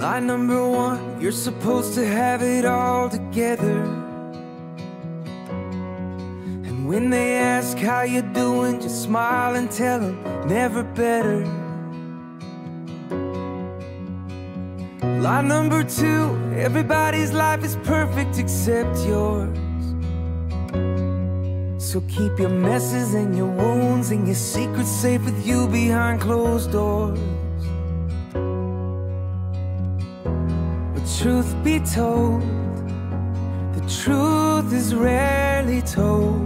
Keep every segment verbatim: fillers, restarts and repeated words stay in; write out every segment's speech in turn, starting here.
Line number one, you're supposed to have it all together. And when they ask how you're doing, just smile and tell them, never better. Line number two, everybody's life is perfect except yours. So keep your messes and your wounds and your secrets safe with you behind closed doors. But truth be told, the truth is rarely told.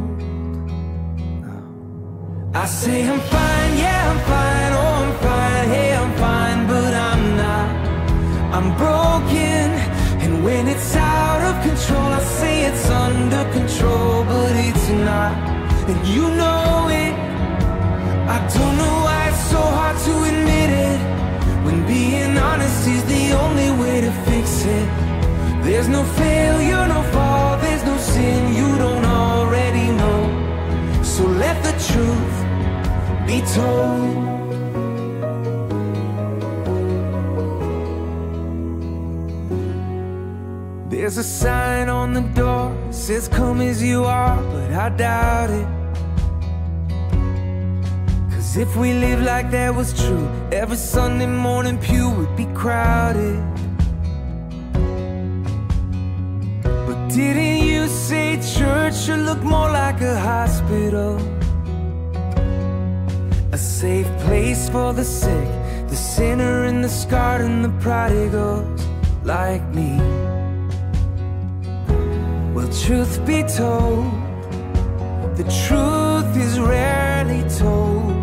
I say I'm fine, yeah I'm fine, oh I'm fine, hey I'm fine, but I'm not. I'm broken, and when it's out of control, I say it's under control, but it's not, and you know it. I don't know why it's so hard to admit it, when being honest is the only way to fix it. There's no failure, no fall, there's no sin you don't already know. So let the truth be told. There's a sign on the door, says come as you are, but I doubt it. Cause if we lived like that was true, every Sunday morning pew would be crowded. But didn't you say church should look more like a hospital? A safe place for the sick, the sinner and the scarred and the prodigals like me. Well, truth be told, the truth is rarely told.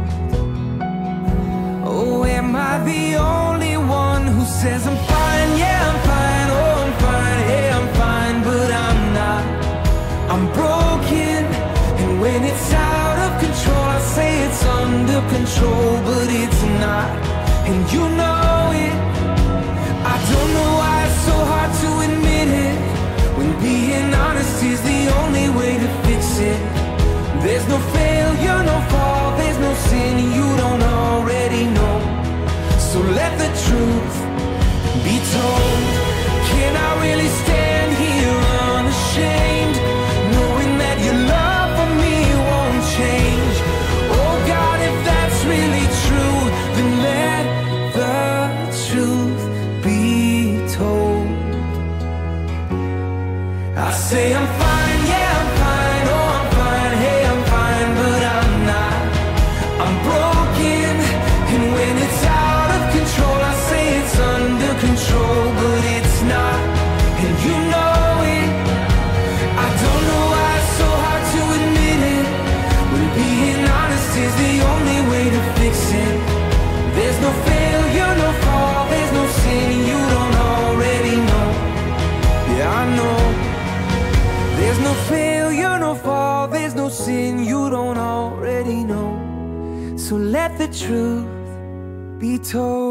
Oh, am I the only one who says I'm fine, yeah I'm fine, oh I'm fine, hey I'm fine, but I'm not. I'm broken, and when it's out of control, I say it's under control, but it's not, and you know it. I don't know why it's so hard to admit it, when being honest is the only way to fix it. There's no failure, no fall, there's no sin you don't already know. So let the truth be told. Can I really stand here unashamed, knowing that your love for me won't change? Oh God, if that's really true, then let the truth be told. I say I'm fine, yeah I'm fine, oh I'm fine, hey I'm fine, but I'm not. I'm broken, and when it's out of control, I say it's under control, but it's not, and you know it. I don't know why it's so hard to admit it, when being honest is the only way to fix it. There's no failure, no fall, there's no sin you don't already know. Yeah, I know. There's no failure, no fall, there's no sin you don't already know. So let the truth be told.